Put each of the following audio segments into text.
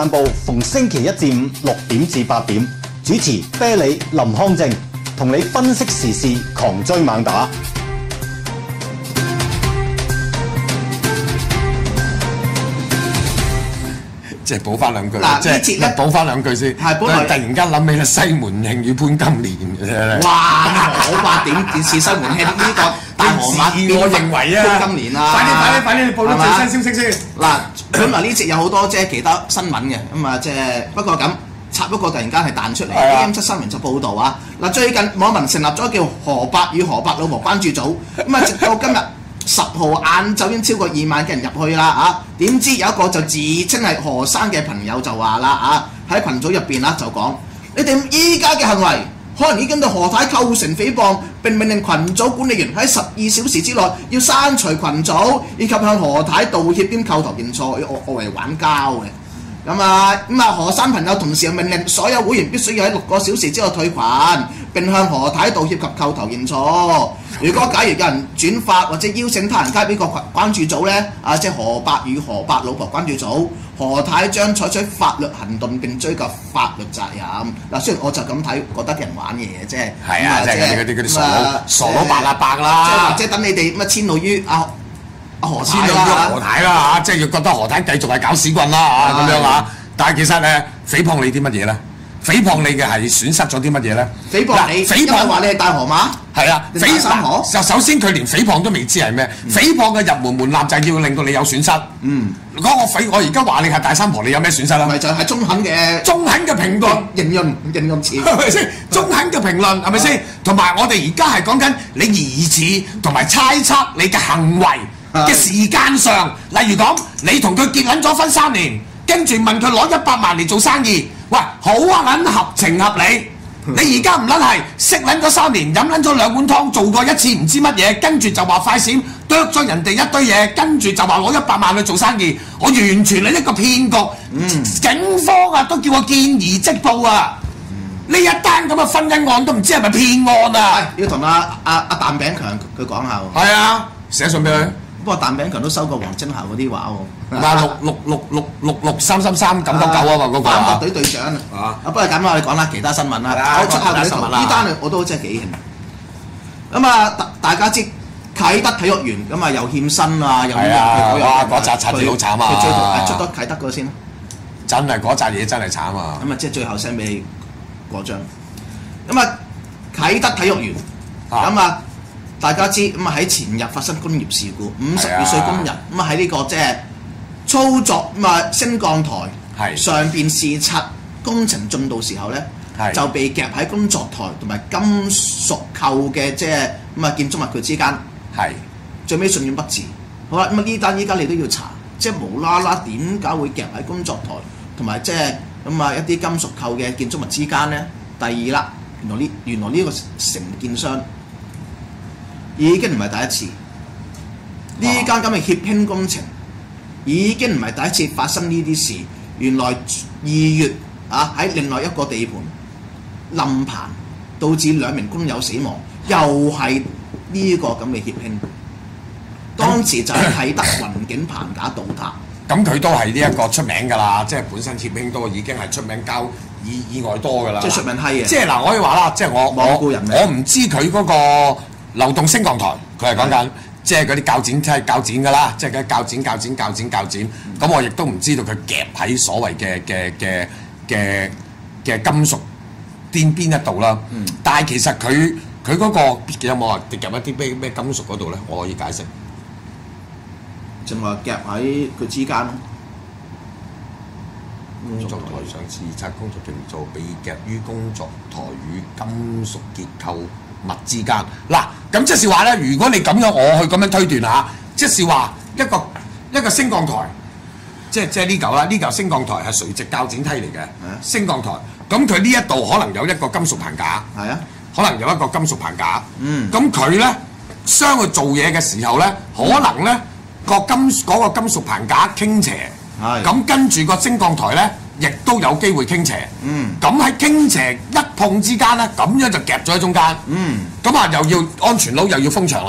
散步逢星期一至五6點至8點，主持啤梨林康正，同你分析時事，狂追猛打。 即係補翻兩句， 即係補翻兩句先。係補來突然間諗起啦，西門慶與潘金蓮。 哇！咁可怕點似西門慶呢個大河馬？ 我認為啊， 潘金蓮啊！ 快啲！你報咗最新消息先。 嗱，本來呢節有好多即係其他新聞嘅，咁啊即係不過咁插一個突然間係彈出嚟 ，AM7 新聞就報導啊！嗱，最近網民成立咗叫何伯與何伯老婆關注組，咁啊直到今日10號晏晝已經超過2萬嘅人入去啦啊！點知有一個就自稱係何生嘅朋友就話啦啊，喺群組入邊啦就講：你哋依家嘅行為可能已經對何太構成誹謗，並命令群組管理員喺12小時之內要刪除群組，以及向何太道歉兼叩頭認錯，我嚟玩膠嘅。咁啊，何生朋友同時又命令所有會員必須要喺6個小時之後退群，並向何太道歉及叩頭認錯。如果假如有人轉發或者邀請他人加入呢個關注組呢，啊，即係何伯與何伯老婆關注組，何太將採取法律行動並追究法律責任。嗱，雖然我就咁睇，覺得啲人玩嘢嘅啫。係啊，即係嗰啲傻佬白啦白啦，即係等你哋乜遷怒於何太啦， 即係要覺得何太繼續係搞屎棍啦咁樣啊！但係其實誹謗你啲乜嘢咧？誹謗你嘅係損失咗啲乜嘢咧？誹謗你，誹謗話你係大河馬。係啊，誹謗就首先佢連誹謗都未知係咩？誹謗嘅入門檻就係要令到你有損失。如果我而家話你係大三婆，你有咩損失啊？咪就係中肯嘅評論，形容詞係咪先？中肯嘅評論係咪先？同埋我哋而家係講緊你疑似同埋猜測你嘅行為嘅時間上，例如講你同佢結撚咗婚3年，跟住問佢攞100萬嚟做生意，喂，好啊，撚合情合理。你而家唔撚係識撚咗3年，飲撚咗2碗湯，做過1次唔知乜嘢，跟住就話快閃剁咗人哋一堆嘢，跟住就話攞100萬去做生意，我完全係一個騙局。警方啊都叫我見疑即報啊！呢一單咁嘅婚姻案都唔知係咪騙案啊！要同阿蛋餅強佢講下喎。係啊，寫信俾佢。不過蛋餅強都收過黃晶霞嗰啲話喎，唔係666633399啊嘛嗰個。反駁隊隊長啊！不過咁我哋講下其他新聞啦。我出下你圖，呢單我都真係幾興。咁啊，大家知啟德體育園咁啊又欠薪啊，又哇嗰扎柒嘢好慘啊！佢最出咗啟德嗰先啦。真係嗰扎嘢真係慘啊！咁啊，即係最後聲俾嗰張。咁啊，啟德體育園咁啊。大家知咁啊喺前日發生工業事故，52歲工人咁啊喺呢個即係操作咁啊升降台上邊視察工程進度時候咧，就被夾喺工作台同埋金屬扣嘅即係咁啊建築物佢之間，最尾送院不治。好啦，咁啊呢單依家你都要查，即係無啦啦點解會夾喺工作台同埋即係咁啊一啲金屬扣嘅建築物之間咧？第二啦，原來呢個承建商已經唔係第一次，呢間咁嘅協興工程已經唔係第一次發生呢啲事。原來2月啊喺另外一個地盤冧棚，導致2名工友死亡，又係呢個咁嘅協興。當時就喺啟德雲景棚架倒塌。咁佢都係呢一個出名㗎啦，即係本身協興都已經係出名交意外多㗎啦。即係出名閪嘅。即係嗱，我可以話啦，即係我唔知佢嗰個流動升降台，佢係講緊即係嗰啲鉸剪，即係鉸剪㗎啦，即係嗰啲鉸剪。咁我亦都唔知道佢夾喺所謂嘅金屬邊一度啦。但係其實佢嗰個有冇話夾一啲咩金屬嗰度咧？我可以解釋，淨話夾喺佢之間咯。工作台上視察工作建造被夾於工作台與金屬結構物之間。嗱，咁即是話咧，如果你咁樣我去咁樣推斷嚇，即是話一個升降台，即係呢嚿啦，呢嚿升降台係垂直鉸剪梯嚟嘅升降台。咁佢呢一度可能有一個金屬棚架，係啊，可能有一個金屬棚架。咁佢咧相去做嘢嘅時候咧，可能咧嗰個金屬棚架傾斜。咁跟住個升降台咧，亦都有機會傾斜。咁喺傾斜一碰之間咧，咁樣就夾咗喺中間。咁啊，又要安全佬又要封牆啦。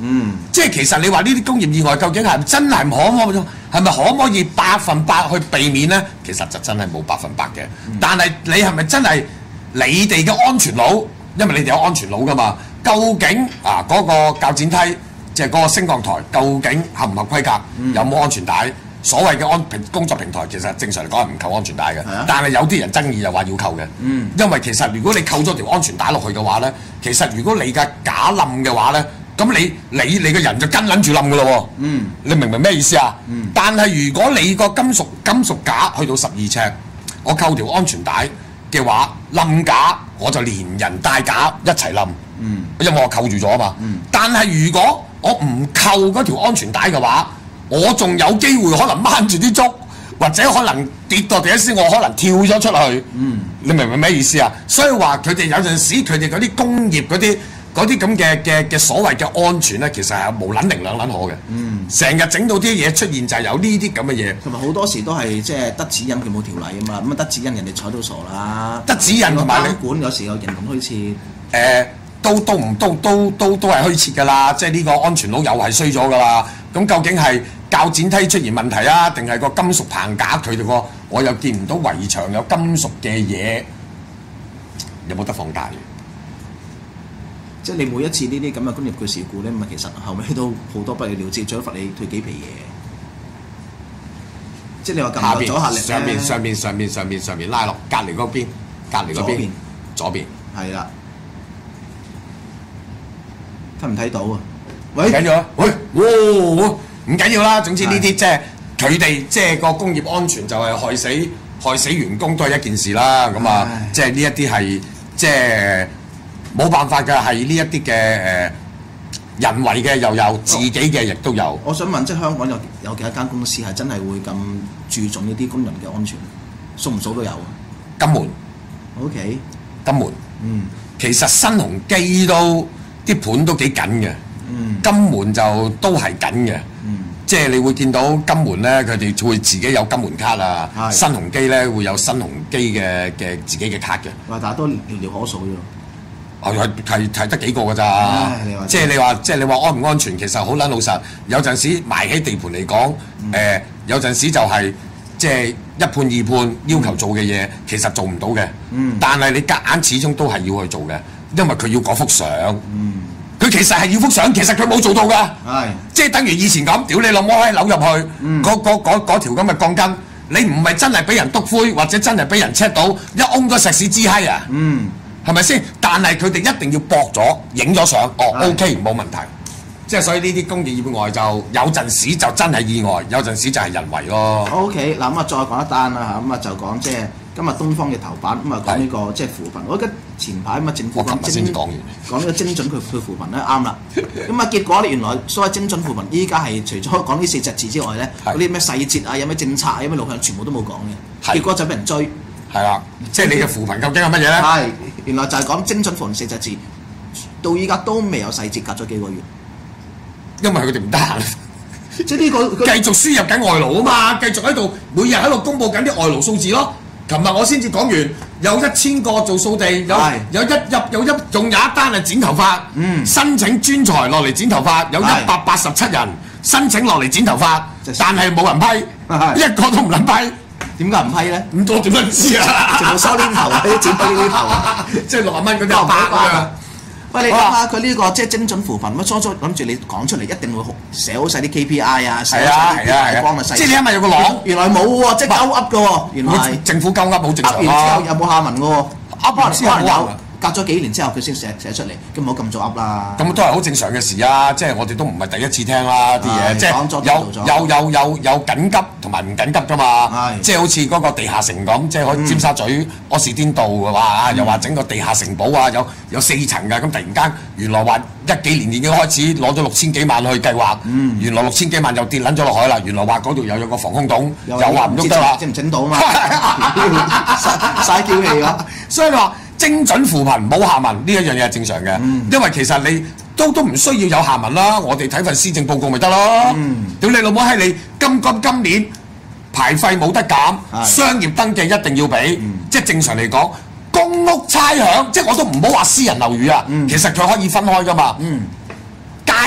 即係其實你話呢啲工業意外究竟係真係係咪可唔可以100%去避免呢？其實就真係冇100%嘅。但係你係咪真係你哋嘅安全佬？因為你哋有安全佬㗎嘛？究竟嗰個較剪梯即係嗰個升降台究竟合唔合規格？有冇安全帶？所謂嘅工作平台其實正常嚟講係唔扣安全帶嘅，但係有啲人爭議又話要扣嘅，因為其實如果你扣咗條安全帶落去嘅話咧，其實如果你嘅架冧嘅話咧，咁你個人就跟撚住冧㗎咯喎，你明唔明咩意思啊？但係如果你個金屬架去到12尺，我扣條安全帶嘅話，冧架我就連人帶架一齊冧，因為我扣住咗啊嘛。但係如果我唔扣嗰條安全帶嘅話，我仲有機會可能掹住啲竹，或者可能跌到地下，我可能跳咗出去。你明唔明咩意思啊？所以話佢哋有陣時佢哋嗰啲工業嗰啲咁嘅所謂嘅安全咧，其實係無撚零兩撚可嘅。成日整到啲嘢出現就係有呢啲咁嘅嘢。同埋好多時都係即係得指引佢冇條例啊嘛。咁得指引人哋睬到傻啦。得指引同埋你管有時有人同虛設。都係虛設㗎啦。即係呢個安全佬又係衰咗㗎啦。咁究竟係較剪梯出現問題啊，定係個金屬棚架佢哋個？我又見唔到圍牆有金屬嘅嘢，有冇得放大？即係你每一次呢啲咁嘅工業嘅事故咧，咁其實後尾都好多不了了之，最多罰你退幾皮嘢。即係你話撳落咗下力上面拉落隔離嗰邊，左邊係啦，睇唔睇到啊？喂，唔緊要啊！唔緊要啦。總之呢啲即係佢哋即係個工業安全就係害死員工都係一件事啦。咁即係呢一啲係即係冇辦法嘅，係呢一啲嘅人為嘅又有，自己嘅亦都有。我想問，即係香港有幾多間公司係真係會咁注重呢啲工人嘅安全？數唔數都有啊？金門 ，OK， 金門，其實新鴻基都啲盤都幾緊嘅。金門就都係緊嘅，即係你會見到金門咧，佢哋會自己有金門卡啊，新鴻基咧會有新鴻基嘅自己嘅卡嘅。哇！但係都寥寥可數啫。係得幾個㗎咋？即係你話安唔安全，其實好撚老實。有陣時埋喺地盤嚟講，有陣時就係即係一判二判要求做嘅嘢，其實做唔到嘅。但係你夾硬始終都係要去做嘅，因為佢要嗰幅相。佢其實係要幅相，其實佢冇做到㗎，即係等於以前咁，屌你老母閪扭入去，嗰條咁嘅鋼筋，你唔係真係俾人篤灰，或者真係俾人 check 到，一擁咗石屎支閪啊，係咪先？但係佢哋一定要駁咗，影咗相，OK 冇問題。即係所以呢啲工業意外就有陣時就真係意外，有陣時就係人為咯。OK， 嗱咁啊，再講一單啦嚇，咁啊就講即係今日東方嘅頭版，咁啊講呢個即係扶貧。我覺得前排咁啊政府講呢個精準佢扶貧咧啱啦。咁啊結果咧原來所謂精準扶貧，依家係除咗講呢4隻字之外咧，嗰啲咩細節啊、有咩政策啊、有咩路向，全部都冇講嘅。結果就俾人追。係啦，即係你嘅扶貧究竟係乜嘢咧？係原來就係講精準扶貧4隻字，到依家都未有細節，隔咗幾個月。因為佢哋唔得閒，即係呢個繼續輸入緊外勞啊嘛，繼續喺度每日喺度公佈緊啲外勞數字咯。琴日我先至講完，有1000個做掃地，仲有一單係剪頭髮，申請專才落嚟剪頭髮，有187人申請落嚟剪頭髮，但係冇人批，一個都唔撚批。點解唔批咧？咁多點樣知啊？全部收呢頭，啲剪開呢頭，即係60蚊嗰啲8啊！喂，你諗下佢呢個即係精準扶貧，乜初諗住你講出嚟一定會寫好晒啲 KPI 啊，寫好晒啲大綱嘅細節。即係你因為有個籠，原來冇喎，即係鳩噏嘅喎，原來政府鳩噏冇正常。噏完之後有冇下文嘅喎？噏完之後有。隔咗幾年之後佢先寫出嚟，咁唔好咁早噏啦。咁都係好正常嘅事啊！即係我哋都唔係第一次聽啦啲嘢，即係有緊急同埋唔緊急㗎嘛。即係好似嗰個地下城咁，即係喺尖沙咀柯士甸道嘅話，又話整個地下城堡啊，有4層㗎。咁突然間原來話幾年已經開始攞咗6000幾萬去計劃，原來6000幾萬又跌撚咗落海啦。原來話嗰度又有個防空洞，又話唔喐得啦，整唔整到啊嘛？嘥嬌氣啊！所以話。精準扶貧冇下文呢一樣嘢係正常嘅，因為其實你都唔需要有下文啦，我哋睇份施政報告咪得咯。屌你老母閪！你今年牌費冇得減，商業登記一定要俾，即係正常嚟講，公屋差餉即係我都唔好話私人樓宇啊，其實佢可以分開噶嘛。街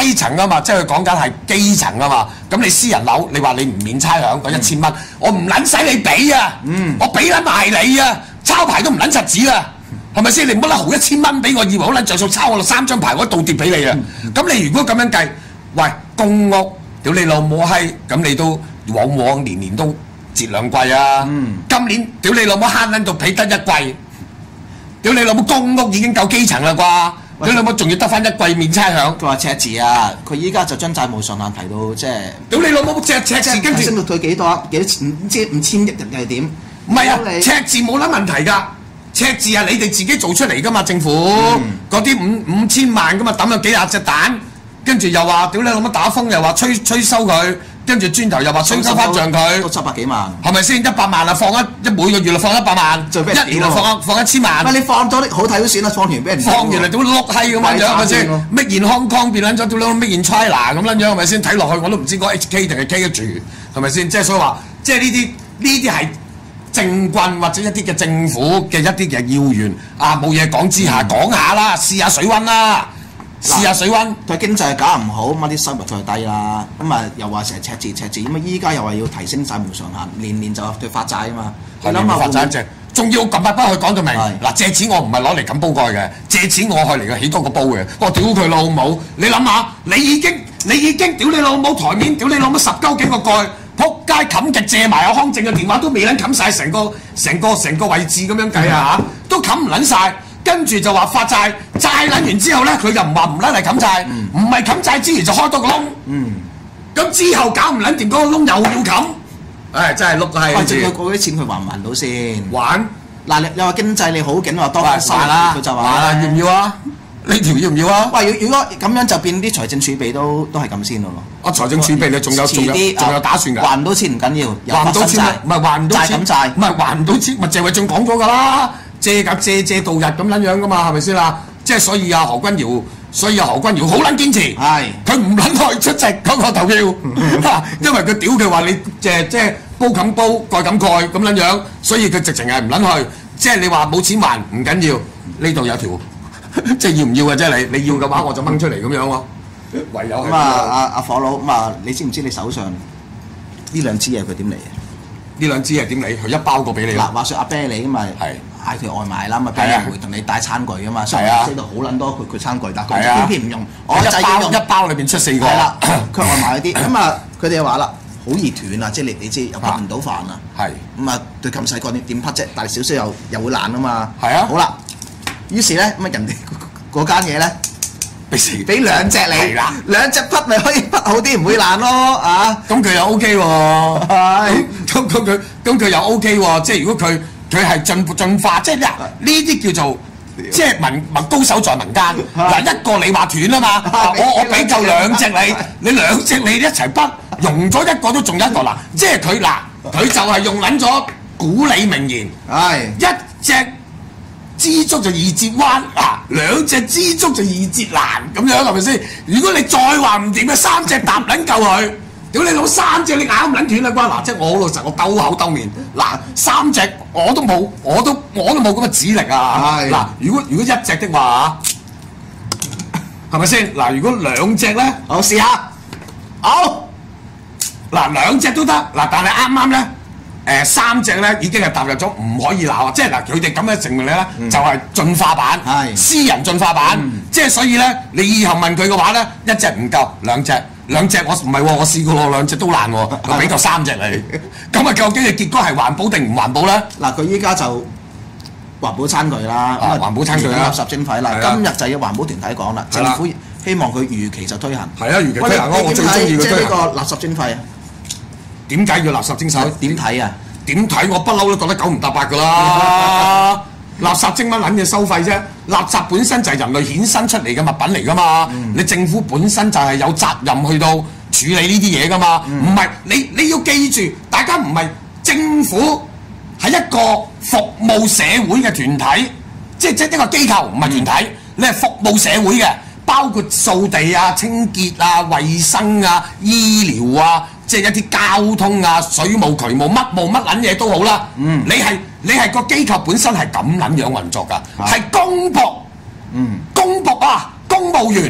低層啊嘛，即係佢講緊係基層啊嘛。咁你私人樓，你話你唔免差餉嗰1000蚊，我唔撚使你俾啊，我俾撚埋你啊，抄牌都唔撚柒紙啊！係咪先？你唔好豪1000蚊俾我，以為好撚着數，抄我3張牌，我倒貼俾你啊！咁你如果咁樣計，喂，公屋屌你老母閪，咁你都往往年年都節兩季啊！今年屌你老母慳撚到皮得一季，屌你老母公屋已經夠基層啦啩！屌你老母仲要得翻1季免差餉。 佢話赤字啊，佢依家就將債務上限提到即係。 屌你老母赤字，跟住升到佢幾多？幾多錢？唔知5000億定係點？ 唔係啊，赤字冇撚問題㗎。赤字係你哋自己做出嚟㗎嘛，政府嗰啲5000萬㗎嘛，抌咗幾廿隻蛋，跟住又話屌你老母打風，又話吹收佢，跟住轉頭又話吹收翻漲佢， 都700幾萬， 係咪先？100萬啊，放每個月就放100萬，1年就放1000萬。 喂，你放咗好睇都算啦，放完俾人放完嚟屌碌閪咁樣樣係咪先？Made in Hong Kong變撚咗屌你 Made in China 咁撚樣係咪先？睇落去我都唔知嗰 HK 定係 K 得住係咪先？即係所以話，即係呢啲係。政棍或者一啲嘅政府嘅一啲嘅要員啊，冇嘢講之下講下啦，試下水溫啦，試下水溫。 佢經濟搞唔好，咁啲收入就低啦。咁啊又話成日赤字，咁啊依家又話要提升債務上限，年年就對發債啊嘛。 你諗下發債啫，仲要咁快幫佢講到明。嗱，借錢我唔係攞嚟冚煲蓋嘅，借錢我係嚟嘅起多個煲嘅。我屌佢老母，你諗下，你已經屌你老母台面，屌你老母10鳩幾個蓋。仆街冚極借埋阿康正嘅電話都未撚冚晒成個位置咁樣計啊嚇，都冚唔撚晒，跟住就話發債撚完之後咧，佢又唔話唔撚嚟冚債，唔係冚債之餘就開多個窿，咁之後搞唔撚掂嗰個窿又要冚，唉真係碌閪。 喂，仲有嗰啲錢佢還唔還到先？ 還嗱，你話經濟你好勁話多翻收入，佢就話要唔要啊？呢條要唔要啊？ 喂，如果咁樣就變啲財政儲備都係咁先咯。 財政儲備你仲有打算㗎？ 還唔到錢唔緊要， 還唔到錢唔係還唔到錢，唔係還唔到錢，咪謝偉俊講咗㗎啦，借度日咁撚樣㗎嘛，係咪先啦？即係所以何君堯好撚堅持，佢唔撚去出席嗰個投票，因為佢屌佢話你即係煲冚煲蓋冚蓋咁撚樣，所以佢直情係唔撚去。即係你話冇錢還唔緊要，呢度有條。即係要唔要嘅啫？你要嘅話，我就掹出嚟咁樣喎。唯有係咁啊！阿火佬咁啊，你知唔知你手上呢兩支嘢佢點嚟嘅？ 呢兩支係點嚟？佢一包過俾你。嗱， 話説阿啤你咁咪嗌佢外賣啦，咪啤你會同你帶餐具啊嘛。所以呢度好撚多佢餐具，但係佢偏偏唔用。我就要用一包裏邊出4個。係啦， 佢外賣嗰啲咁啊，佢哋又話啦，好易斷啊！即係你知又拍唔到飯啊。係咁啊，對咁細個點拍啫？大少少又會爛啊嘛。係啊。好啦。於是咧，咁啊人哋嗰間嘢咧，俾2隻你，2隻匹咪可以匹好啲，唔會爛咯，啊！ 咁佢又 OK 喎，咁佢又 OK 喎，即係如果佢係進化，即係呢啲叫做即係民高手在民間。嗱，一個你話斷啊嘛，我俾夠2隻你2隻你一齊匹，溶咗一個都仲有一個嗱，即係佢就係用撚咗古禮名言，一隻支竹就易折彎，2隻支竹就易折難，咁樣係咪先？如果你再話唔掂嘅，3隻搭撚夠佢，屌你攞3隻你咬唔撚斷啦啩？嗱，即係我好老實，我兜口兜面，嗱3隻我都冇咁嘅指力啊！嗱，如果1隻的話，係咪先？嗱，如果2隻咧， 我試下，好， 嗱2隻都得，嗱但係啱啱咧。3隻咧已經係踏入咗唔可以鬧啊！即係嗱，佢哋咁嘅成分咧就係進化版，私人進化版。即係所以咧，你以後問佢嘅話咧，1隻唔夠，2隻我唔係喎，我試過喎，2隻都爛喎，我俾夠3隻你。咁啊，究竟嘅結果係環保定唔環保咧？ 嗱，佢依家就環保餐具啦， 環保餐具啦， 垃圾徵費啦。今日就要環保團體講啦，政府希望佢如期就推行。 係啊，如期推行我最中意嘅推行。 即係呢個垃圾徵費啊！ 點解要垃圾徵費？ 點睇啊？ 點睇？我不嬲都覺得9唔搭8㗎啦！垃圾徵乜撚嘢收費啫？垃圾本身就係人類衍生出嚟嘅物品嚟㗎嘛！你政府本身就係有責任去到處理呢啲嘢㗎嘛！唔係你要記住，大家唔係政府係一個服務社會嘅團體，即係一個機構，唔係團體，你係服務社會嘅，包括掃地啊、清潔啊、衞生啊、醫療啊。即係一啲交通啊、水務、渠務、乜撚嘢都好啦。你係個機構本身係咁撚樣運作㗎，係公僕。公僕啊，公務員搞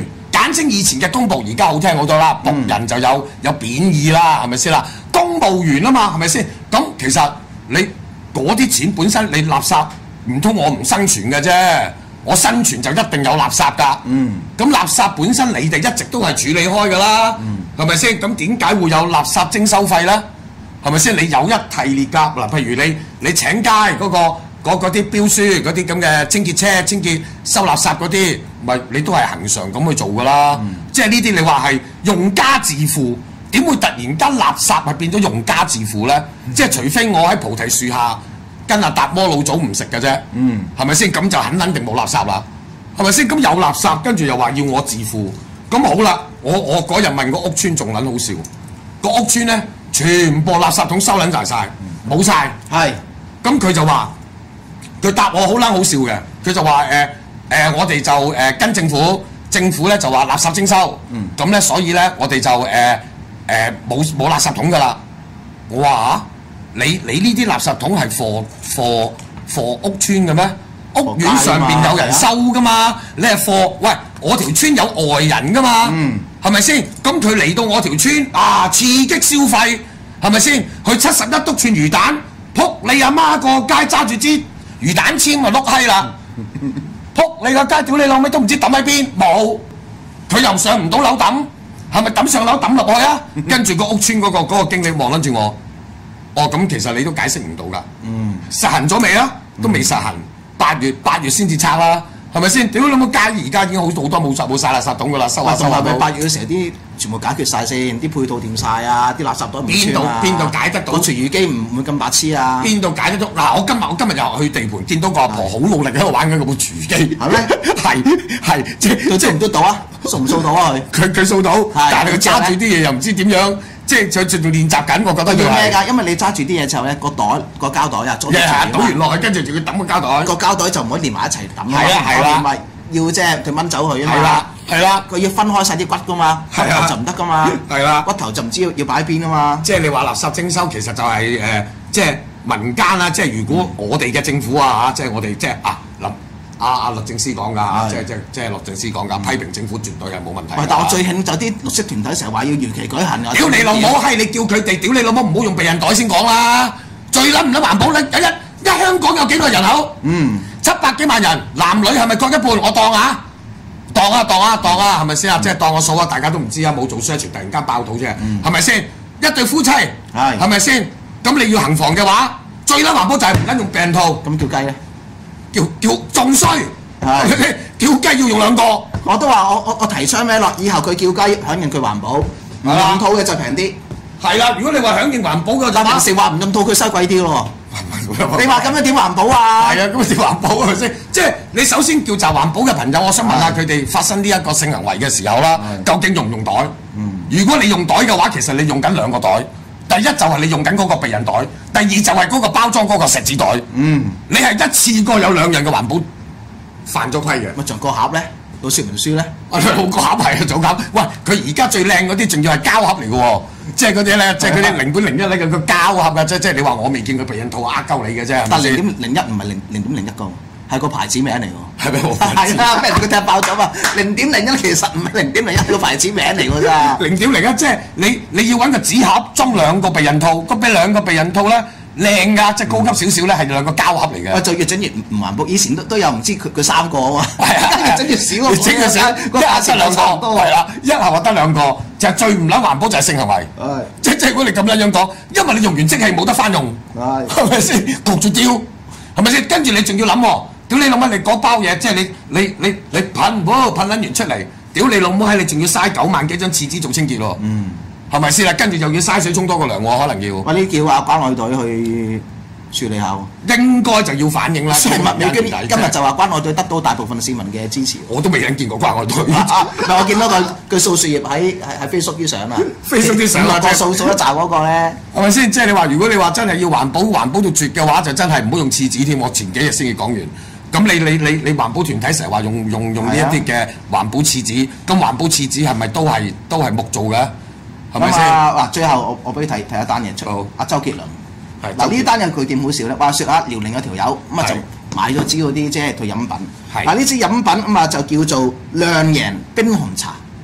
簡稱以前嘅公僕，而家好聽好多啦。僕人就有貶義啦，係咪先啦？公務員啊嘛，係咪先？咁其實你嗰啲錢本身你垃圾，唔通我唔生存嘅啫？我生存就一定有垃圾㗎。咁垃圾本身你哋一直都係處理開㗎啦，係咪先？咁點解會有垃圾徵收費咧？係咪先？你有一系列㗎嗱，譬如你請街嗰啲標書嗰啲咁嘅清潔車清潔收垃圾嗰啲，咪你都係恆常咁去做㗎啦。即係呢啲你話係用家自負，點會突然間垃圾係變咗用家自負咧？即係除非我喺菩提樹下跟阿達摩老祖唔食嘅啫，係咪先？咁就肯定冇垃圾啦，係咪先？咁有垃圾，跟住又話要我自負，咁好啦。我嗰日問個屋村仲撚好笑，個屋村咧全部垃圾桶收撚晒，冇晒。係，咁佢就話。佢答我好撚好笑嘅，佢就話我哋就跟政府咧就話垃圾徵收，咁咧所以咧我哋就冇垃圾桶㗎啦。我話你呢啲垃圾桶係貨屋村嘅咩？屋苑上邊有人收㗎嘛？你係喂我條村有外人㗎嘛？係咪先？咁佢嚟到我條村刺激消費，係咪先？去71篤串魚蛋，撲你阿媽個街揸住支魚蛋籤咪碌閪啦！撲你個街，屌你老味都唔知抌喺邊，冇佢又上唔到樓抌，係咪抌上樓抌落去啊？跟住個屋村嗰個經理望撚住我，咁其實你都解釋唔到㗎。實行咗未啊？都未實行，8月先至拆啦，係咪先？屌你老母街而家已經好多冇晒垃圾桶㗎啦，收下。 係咪8月嘅時候啲全部解決晒先，啲配套掂晒啊，啲垃圾袋唔穿啊，邊度解得到？個廚餘機唔會咁白痴啊？邊度解得到？嗱，我今日又去地盤，見到個阿婆好努力喺度玩緊嗰部廚餘機，係咩？係，即係佢唔到啊？掃唔掃到啊？佢掃到，但係佢揸住啲嘢又唔知點樣，即係佢仲練習緊，我覺得要咩㗎？因為你揸住啲嘢之後咧，個膠袋啊，倒完落去，跟住仲要抌個膠袋，個膠袋就唔可以連埋一齊抌。係啦。要啫，佢掹走佢啊嘛。係啦，佢要分開晒啲骨噶嘛，骨頭就唔得噶嘛。係啦，骨頭就唔知要擺喺邊啊嘛。即係你話垃圾徵收，其實就係即係民間啦。即係如果我哋嘅政府啊即係我哋即係律政司講㗎即係律政司講㗎，批評政府絕對係冇問題。但我最興就啲綠色團體成日話要如期舉行啊！屌你老母閪！你叫佢哋屌你老母唔好用避孕袋先講啦。最撚唔撚環保咧？一香港有幾個人口？700幾萬人，男女係咪各一半？我當啊，係咪先啊？即係當我數啊，大家都唔知啊，冇做 search，突然間爆肚啫，係咪先？一對夫妻，係咪先？咁你要行房嘅話，最撚環保就係唔撚用避孕套。咁叫雞咧？叫仲衰，叫雞要用2個。我都話我提倡咩咯？以後佢叫雞響應佢環保，唔用套嘅就平啲。係啦，如果你話響應環保嘅，但平時話唔用套佢收貴啲咯。你話咁樣點環保啊？係啊，咁點環保係咪先？即係你首先叫就環保嘅朋友，我想問下佢哋發生呢一個性行為嘅時候啦，究竟用唔用袋？如果你用袋嘅話，其實你用緊2個袋。第一就係你用緊嗰個避孕袋，第二就係嗰個包裝嗰個錫紙袋。你係一次過有2樣嘅環保犯咗規嘅。咪仲個盒咧？個說明書咧？個盒係啊，仲盒。喂，佢而家最靚嗰啲仲要係膠盒嚟嘅喎。即係嗰啲咧，即係嗰啲0.01咧個膠盒啊！即係你話我未見佢避孕套呃鳩你嘅啫。但0.01唔係0.01個，係個牌子名嚟喎。係咪？係啊，俾人佢踢爆咗嘛！0.01其實唔係0.01，係個牌子名嚟㗎咋。0.01即係你要揾個紙盒裝2個避孕套，咁俾2個避孕套咧靚㗎，即係高級少少咧係2個膠盒嚟嘅。就越整越唔環保。以前都有唔知佢3個啊嘛。係啊，越整越少。越整越少，一下得2個。係啦，一下話得2個。就係最唔撚環保就係性行為，即係如果你咁樣講，因為你用完即係冇得翻用，係咪先焗住丟？係咪先？跟住你仲要諗喎，屌你老母！你嗰包嘢即係你噴撚完出嚟，屌你老母閪！你仲要嘥9萬幾張廁紙做清潔咯，係咪先啦？跟住又要嘥水沖多個涼喎，可能要。喂，呢叫關愛隊去處理下喎，應該就要反映啦。今日就話關愛隊得到大部分市民嘅支持，我都未見過關愛隊。我見到佢掃樹葉喺 Facebook 啲相啊，Facebook 啲相啊，個掃一紮嗰個咧，係咪先？即係你話，如果你話真係要環保到絕嘅話，就真係唔好用廁紙添。我前幾日先至講完。咁你環保團體成日話用呢一啲嘅環保廁紙，咁環保廁紙係咪都係木做嘅？係咪先？嗱，最後我俾你睇一單嘢出，阿周杰倫。嗱，呢單嘢佢點好笑咧？話説啊，遼寧有條友咁啊就買咗支嗰啲即係佢飲品。嗱，呢支飲品咁啊就叫做亮贏冰紅茶。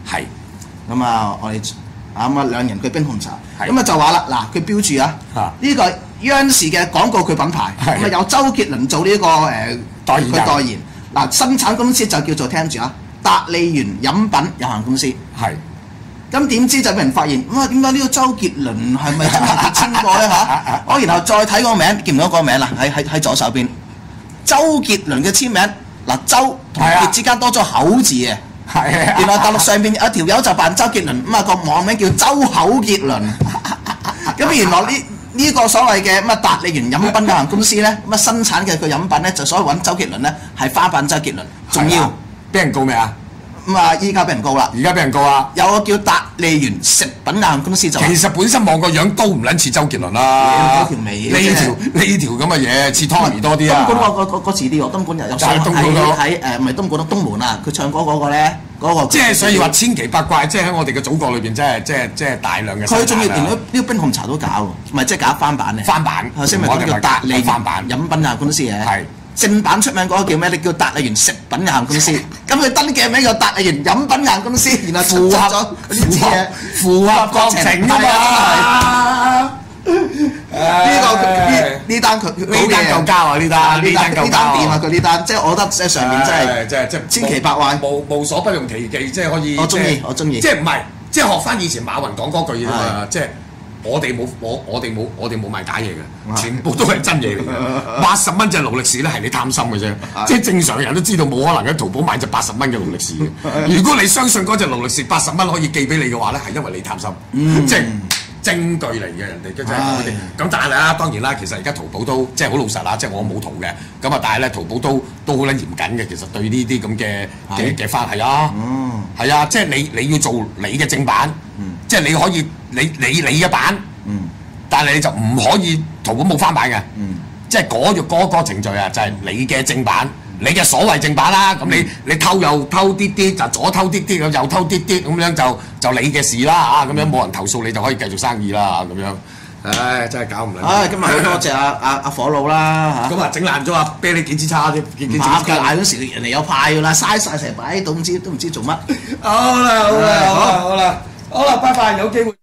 係。 咁啊，我哋兩人嘅冰紅茶，咁啊就話啦，嗱佢標注啊，呢個央視嘅廣告佢品牌，咁啊有周杰倫做呢個佢代言，嗱生產公司就叫做聽住啊，達利園飲品有限公司。 係。 咁點知就俾人發現，哇！點解呢個周杰倫係咪真係佢簽過咧嚇？我然後再睇個名，見唔到個名啦，喺左手邊，周杰倫嘅簽名，嗱周同傑之間多咗口字嘅。係啊！原來大陸上邊有條友就扮周杰倫，咁啊個網名叫周口杰倫。咁原來呢個所謂嘅達利園飲品有限公司咧，咁啊生產嘅個飲品咧，就所謂揾周杰倫咧係翻版周杰倫，仲要俾人告未啊？ 咁啊！依家俾人告啦！ 而家俾人告啊！ 有個叫達利園食品有限公司就其實本身望個樣都唔撚似周杰倫啦。 條眉呢條咁嘅嘢似 Tommy 多啲啊！ 東莞嗰似啲喎，東莞有喺唔係東莞東門啊！佢唱歌嗰個咧，嗰個即係所以話千奇百怪，即係喺我哋嘅祖國裏邊，即係大量嘅。 佢仲要連呢個冰紅茶都搞喎，唔係即係搞翻版嘅。 翻版頭先咪講叫達利翻版飲品有限公司嘅。 係。 正版出名嗰個叫咩？你叫達利園食品有限公司，咁佢登記名叫達利園飲品有限公司，然後符合符合國情啊嘛！呢單夠交啊！呢單掂啊！佢呢單即係我覺得即係上面真係千奇百怪， 無所不用其技，即係可以。 我中意。 即係唔係？即係學翻以前馬雲講嗰句啫嘛，即係。我哋冇賣假嘢嘅，全部都係真嘢嚟嘅。80蚊隻勞力士咧係你貪心嘅啫，即係正常人都知道冇可能喺淘寶買隻80蚊嘅勞力士嘅。如果你相信嗰隻勞力士80蚊可以寄俾你嘅話咧，係因為你貪心，即係證據嚟嘅人哋嘅啫。咁但係啊，當然啦，其實而家淘寶都即係好老實啦，即係我冇淘嘅，咁啊但係咧淘寶都好撚嚴謹嘅，其實對呢啲咁嘅翻係啊，係啊，即係你要做你嘅正版，即係你可以。你嘅版，但係你就唔可以淘寶冇翻版嘅，即係嗰個程序啊，就係你嘅正版，你嘅所謂正版啦。咁你偷又偷啲，就左偷啲，咁右偷啲，咁樣就你嘅事啦嚇，咁樣冇人投訴你就可以繼續生意啦咁樣。唉，真係搞唔撚。 今日好多謝阿火佬啦嚇。 咁啊整爛咗啊！啤你幾支叉啫，幾支叉嘅嗰時人哋有派㗎啦，嘥晒成日擺喺度，都唔知做乜。 好啦，拜拜，有機會。